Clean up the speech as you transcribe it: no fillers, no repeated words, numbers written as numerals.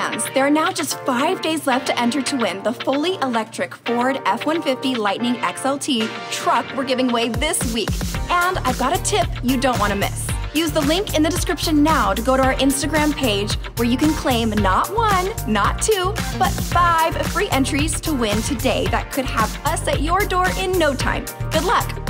fans, there are now just 5 days left to enter to win the fully electric Ford F-150 Lightning XLT truck we're giving away this week. And I've got a tip you don't want to miss. Use the link in the description now to go to our Instagram page where you can claim not 1, not 2, but 5 free entries to win today that could have us at your door in no time. Good luck!